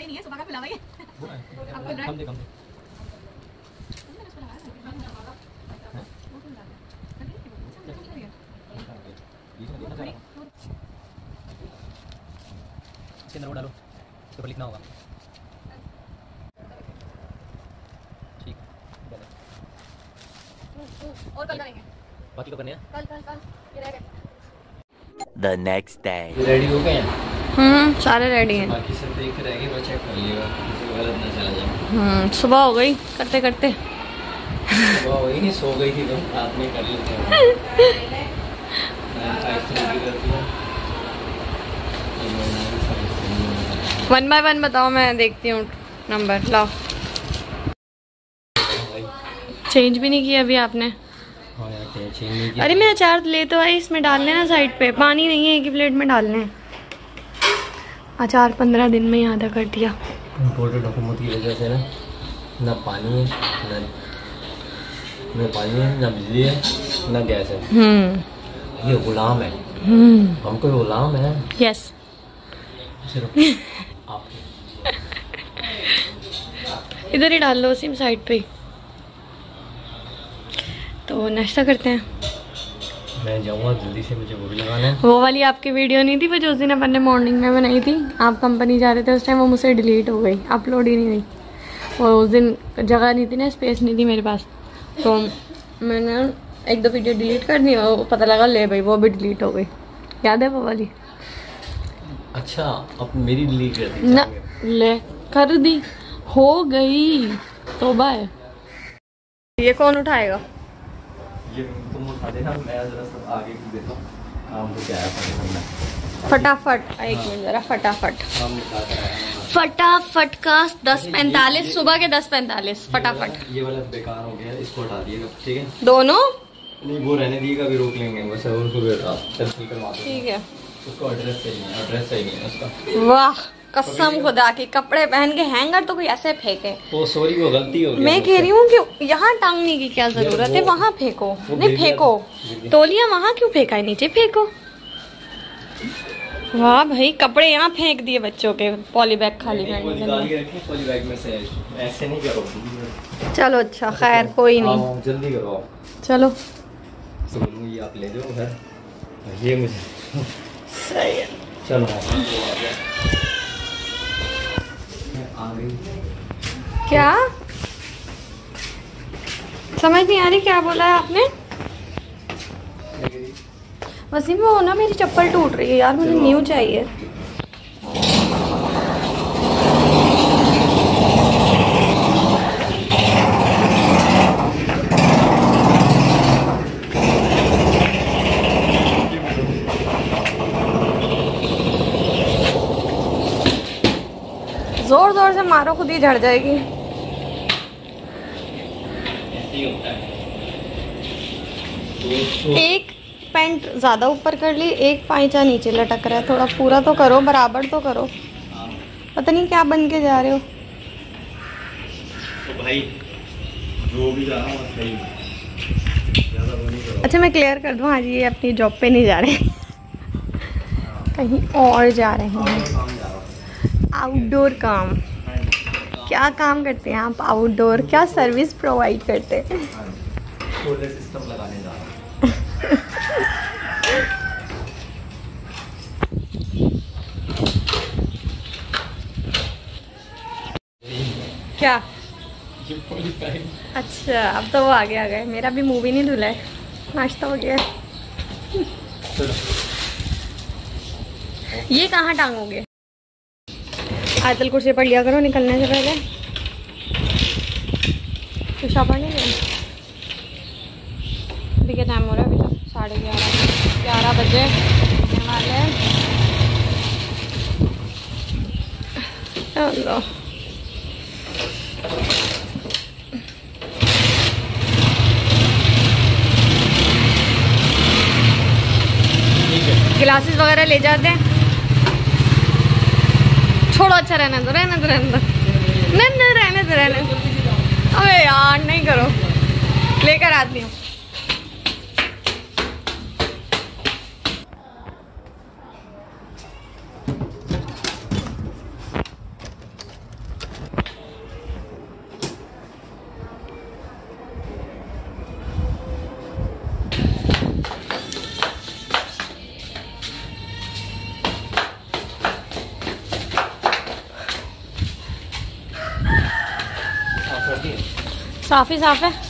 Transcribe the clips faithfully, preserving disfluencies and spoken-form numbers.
नहीं है, सुबह का खुला हुआ है। आपको ड्राई कम दे कम दे। इसके अंदर वो डालो, इसके ऊपर लिखना होगा। ठीक और कल करेंगे, बाकी कब करने हैं? कल कल कल ये रह गए। The next day. रेडी हो गए? हम्म सारे रेडी हैं। बाकी सब एक रह गए, वो चेक कर लिएगा किसी को गलत ना चला जाए। हम्म सुबह हो गई करते करते। सुबह हो गई, सो गई थी तो रात में कर लेते हैं। वन बाय वन बताओ, मैं देखती हूँ नंबर। लाओ, चेंज भी नहीं किया अभी आपने। हाँ यार चेंज नहीं किया। अरे मैं अचार ले तो आई, इसमें डाल लेना साइड पे, पानी नहीं है, एक ही प्लेट में डालने। अचार पंद्रह दिन में ही आधा कर दिया। इम्पोर्टेड हुकूमत की वजह से ना, ना पानी है ना ना पानी है, ना बिजली है, ना गैस है। हम्म ये गुलाम है। हम्म हम कोई गुलाम है? यस। सिर्फ आप इधर ही डाल लो, उसी में साइड पे ही। तो नाश्ता करते हैं। मैं जाऊँगा जल्दी से, मुझे वो भी लगाना है। वो वाली आपकी वीडियो नहीं थी वो जो उस दिन अपन ने मॉर्निंग में बनाई थी, आप कंपनी जा रहे थे उस टाइम, वो मुझसे डिलीट हो गई, अपलोड ही नहीं हुई। और उस दिन जगह नहीं थी ना, स्पेस नहीं थी मेरे पास, तो मैंने एक दो वीडियो डिलीट कर दी और पता लगा ले भाई वो भी डिलीट हो गई। याद है वो वाली? अच्छा अब मेरी डिलीट कर दी ना, ले कर दी, हो गई। तौबा है। ये कौन उठाएगा? ये तुम उठा देना, मैं जरा सब आगे की देता हूँ। काम तो क्या है फटाफट फटाफट एक मिनट जरा, फटाफट काम निकाल कर आया हूँ। फटाफट का दस पैंतालीस, सुबह के दस पैंतालीस। फटाफट। ये वाला बेकार हो गया, इसको हटा दिएगा। ठीक है, दोनों नहीं वो रहने दिएगा, अभी रोक लेंगे बस, उसको भी हटा कैंसिल करवा दो। ठीक है। उसको एड्रेस सही है, एड्रेस सही नहीं है उसका। वाह कसम खुदा की, कपड़े पहन के हैंगर तो कोई ऐसे फेंके। वो सॉरी, वो गलती हो गई। मैं कह रही हूँ कि यहाँ टांगने की क्या जरूरत है, वहाँ फेंको। नहीं फेंको, तौलिया वहाँ क्यों फेंका है, नीचे फेंको। वाह भाई, कपड़े यहाँ फेंक दिए बच्चों के, पॉली बैग खाली करने के लिए। पॉली बैग में से ऐसे नहीं करो। चलो अच्छा खैर कोई नहीं, जल्दी करो। चलो ये आप ले जाओ घर, ये मुझे सही है। चलो आ गई। क्या समझ नहीं आ रही, क्या बोला है आपने? वसीम वो ना मेरी चप्पल टूट रही है यार, मुझे न्यू चाहिए। जोर जोर से मारो, खुद ही झड़ जाएगी। एक पैंट ज्यादा ऊपर कर ली, एक पाइचा नीचे लटक रहा है, थोड़ा पूरा तो करो, बराबर तो करो। पता नहीं क्या बन के जा रहे हो। तो भाई जो भी जा रहा हूँ सही, ज़्यादा वो नहीं करो। अच्छा मैं क्लियर कर दूँ, आज ये अपनी जॉब पे नहीं जा रहे, कहीं और जा रहे हैं। आउटडोर काम। क्या काम करते हैं आप? आउटडोर क्या सर्विस प्रोवाइड करते हैं? सोलर सिस्टम लगाने जा रहा हूँ। क्या? अच्छा अब तो वो आगे आ गए, मेरा भी मुंह भी नहीं धुला है, नाश्ता हो गया। ये कहाँ टांगोगे? आयतल कुर्सी पढ़ लिया करो निकलने से पहले। तो पढ़ने गए अभी क्या टाइम हो रहा है? अभी तो साढ़े ग्यारह ग्यारह बजे वाले हैं। चलो ग्लासेस वगैरह ले जाते हैं। छोड़ो, अच्छा रहने दो रहने दो रहने दो नहीं नहीं रहने दो रहने दो। अबे यार नहीं करो, लेकर आती हूँ। साफ ही साफ है।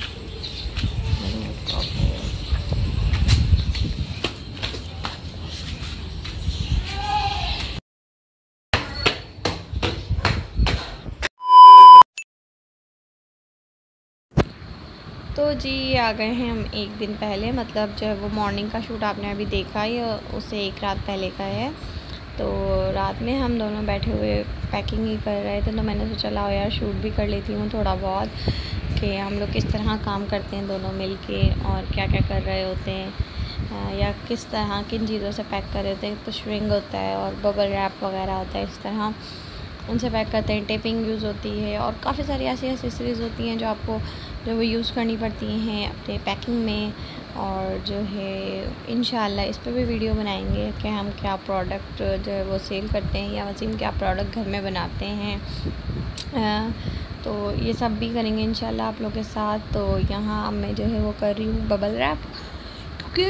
तो जी आ गए हैं हम एक दिन पहले, मतलब जब वो मॉर्निंग का शूट आपने अभी देखा ही, उससे एक रात पहले का है। तो रात में हम दोनों बैठे हुए पैकिंग ही कर रहे थे, तो मैंने सोचा लाओ यार शूट भी कर लेती हूँ थोड़ा बहुत, कि हम लोग किस तरह काम करते हैं दोनों मिलके और क्या क्या कर रहे होते हैं, या किस तरह किन चीज़ों से पैक कर रहे होते हैं। तो श्रिंग होता है और बबल रैप वगैरह होता है, इस तरह उनसे पैक करते हैं। टेपिंग यूज़ होती है और काफ़ी सारी ऐसी एक्सेसरीज़ होती हैं जो आपको जो वो यूज़ करनी पड़ती हैं अपने पैकिंग में। और जो है इंशाल्लाह इस पर भी वीडियो बनाएंगे कि हम क्या प्रोडक्ट जो है वो सेल करते हैं, या वसीम क्या प्रोडक्ट घर में बनाते हैं। आ, तो ये सब भी करेंगे इंशाल्लाह आप लोगों के साथ। तो यहाँ मैं जो है वो कर रही हूँ बबल रैप, क्योंकि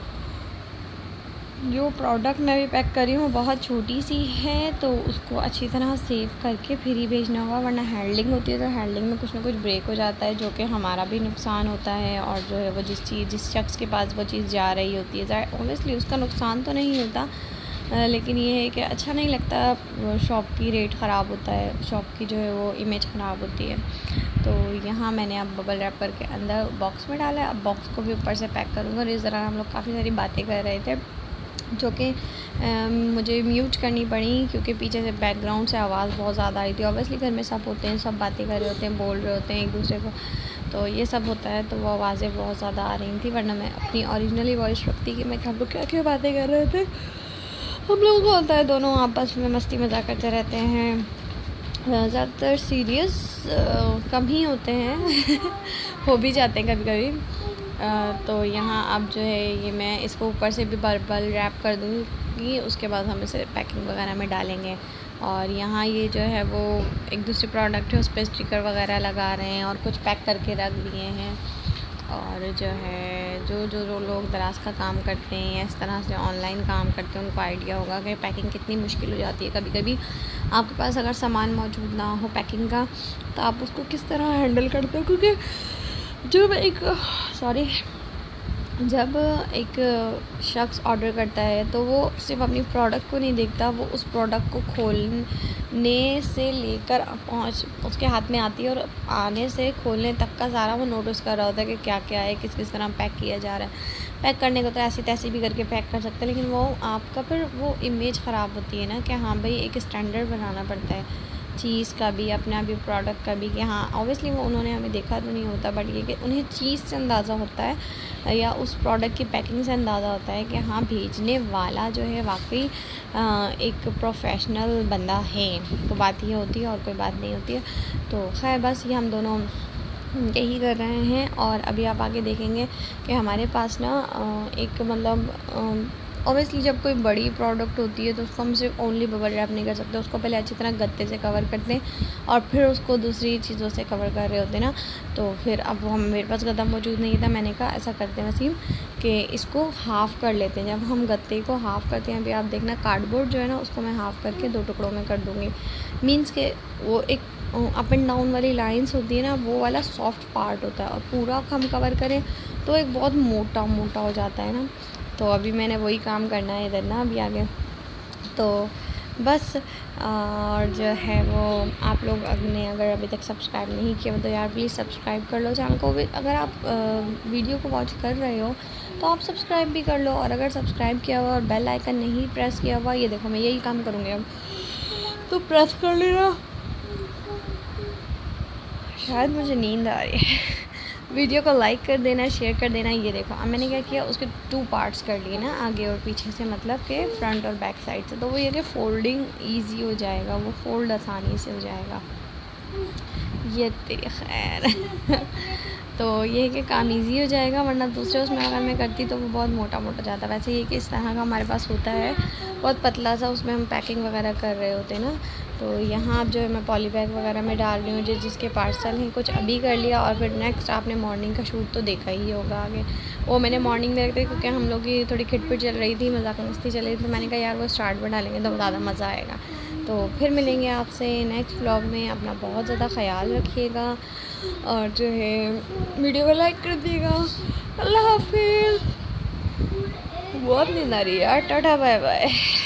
जो प्रोडक्ट मैं भी पैक कर रही हूँ बहुत छोटी सी है, तो उसको अच्छी तरह सेव करके फिर ही भेजना होगा, वरना हैंडलिंग होती है तो हैंडलिंग में कुछ ना कुछ ब्रेक हो जाता है, जो कि हमारा भी नुकसान होता है। और जो है वो जिस चीज़ जिस शख्स के पास वो चीज़ जा रही होती है, ऑब्वियसली उसका नुकसान तो नहीं होता, लेकिन ये है कि अच्छा नहीं लगता, शॉप की रेट ख़राब होता है, शॉप की जो है वो इमेज ख़राब होती है। तो यहाँ मैंने अब बबल रैप करके अंदर बॉक्स में डाला है। अब बॉक्स को भी ऊपर से पैक करूँगा। और इस दौरान हम लोग काफ़ी सारी बातें कर रहे थे, जो कि मुझे म्यूट करनी पड़ी क्योंकि पीछे से बैकग्राउंड से आवाज़ बहुत ज़्यादा आई थी। ऑब्वियसली घर में सब होते हैं, सब बातें कर रहे होते हैं, बोल रहे होते हैं एक दूसरे को, तो ये सब होता है, तो वो आवाज़ें बहुत ज़्यादा आ रही थी। वरना मैं अपनी ओरिजिनली वॉइस रखती कि मैं हम लोग क्या क्या बातें कर रहे थे। हम लोगों को होता है दोनों आपस में मस्ती मजाक करते रहते हैं, ज़्यादातर सीरियस कम ही होते हैं हो भी जाते हैं कभी कभी। Uh, तो यहाँ अब जो है ये मैं इसको ऊपर से भी बबल रैप कर दूँगी, उसके बाद हम इसे पैकिंग वगैरह में डालेंगे। और यहाँ ये जो है वो एक दूसरे प्रोडक्ट है उस पर स्टिकर वगैरह लगा रहे हैं और कुछ पैक करके रख दिए हैं। और जो है जो जो जो लोग दराज का काम करते हैं या इस तरह से ऑनलाइन काम करते हैं उनको आइडिया होगा कि पैकिंग कितनी मुश्किल हो जाती है। कभी कभी आपके पास अगर सामान मौजूद ना हो पैकिंग का, तो आप उसको किस तरह हैंडल करते हो, क्योंकि जब एक सॉरी जब एक शख्स ऑर्डर करता है तो वो सिर्फ अपनी प्रोडक्ट को नहीं देखता, वो उस प्रोडक्ट को खोलने से लेकर पहुंच उसके हाथ में आती है और आने से खोलने तक का सारा वो नोटिस कर रहा होता है कि क्या क्या है, किस किस तरह पैक किया जा रहा है। पैक करने को तो ऐसी तैसी भी करके पैक कर सकते हैं, लेकिन वो आपका फिर वो इमेज ख़राब होती है ना, कि हाँ भाई एक स्टैंडर्ड बनाना पड़ता है चीज़ का भी, अपना भी प्रोडक्ट का भी, कि हाँ ऑब्वियसली वो उन्होंने हमें देखा तो नहीं होता, बट ये कि उन्हें चीज़ से अंदाज़ा होता है या उस प्रोडक्ट की पैकिंग से अंदाज़ा होता है कि हाँ भेजने वाला जो है वाकई एक प्रोफेशनल बंदा है। तो बात ये होती है और कोई बात नहीं होती है। तो खैर बस ये हम दोनों यही कर रहे हैं। और अभी आप आगे देखेंगे कि हमारे पास ना एक मतलब ऑब्वियसली जब कोई बड़ी प्रोडक्ट होती है तो उसको हम सिर्फ ओनली बबल रैप नहीं कर सकते, उसको पहले अच्छी तरह गत्ते से कवर करते हैं और फिर उसको दूसरी चीज़ों से कवर कर रहे होते हैं ना। तो फिर अब वो हम मेरे पास गत्ता मौजूद नहीं था, मैंने कहा ऐसा करते हैं वसीम कि इसको हाफ़ कर लेते हैं। जब हम गत्ते को हाफ़ करते हैं, अभी आप देखना कार्डबोर्ड जो है ना उसको मैं हाफ़ करके दो टुकड़ों में कर दूँगी, मीन्स के वो एक अप एंड डाउन वाली लाइंस होती है ना, वो वाला सॉफ्ट पार्ट होता है, और पूरा हम कवर करें तो एक बहुत मोटा मोटा हो जाता है ना। तो अभी मैंने वही काम करना है इधर ना अभी आगे। तो बस और जो है वो आप लोग ने अगर अभी तक सब्सक्राइब नहीं किया तो यार प्लीज़ सब्सक्राइब कर लो चैनल को भी। अगर आप वीडियो को वॉच कर रहे हो तो आप सब्सक्राइब भी कर लो, और अगर सब्सक्राइब किया हुआ और बेल आइकन नहीं प्रेस किया हुआ, ये देखो मैं यही काम करूँगी अब, तो प्रेस कर लेना। शायद मुझे नींद आ रही है। वीडियो को लाइक कर देना, शेयर कर देना। ये देखो अब मैंने क्या किया, उसके टू पार्ट्स कर लिए ना, आगे और पीछे से, मतलब कि फ्रंट और बैक साइड से। तो वो ये कि फोल्डिंग इजी हो जाएगा, वो फोल्ड आसानी से हो जाएगा। ये तेरी खैर तो ये है कि काम इजी हो जाएगा, वरना दूसरे उसमें अगर मैं करती तो वो बहुत मोटा मोटा जाता। वैसे ये कि इस तरह का हमारे पास होता है बहुत पतला सा, उसमें हम पैकिंग वगैरह कर रहे होते हैं ना, तो यहाँ अब जो है मैं पॉली बैग वगैरह में डाल रही हूँ जिस जिसके पार्सल हैं। कुछ अभी कर लिया और फिर नेक्स्ट आपने मॉर्निंग का शूट तो देखा ही होगा आगे, वो मैंने मॉर्निंग में रखते क्योंकि हम लोग की थोड़ी खिटपिट चल रही थी, मजाक मस्ती चल रही थी, तो मैंने कहा यार वो स्टार्ट में डालेंगे तो ज़्यादा मज़ा आएगा। तो फिर मिलेंगे आपसे नेक्स्ट व्लॉग में। अपना बहुत ज़्यादा ख्याल रखिएगा और जो है वीडियो को लाइक कर दिएगा। अल्लाह हाफिज़। बहुत नींद आ रही है यार, टाटा बाय बाय।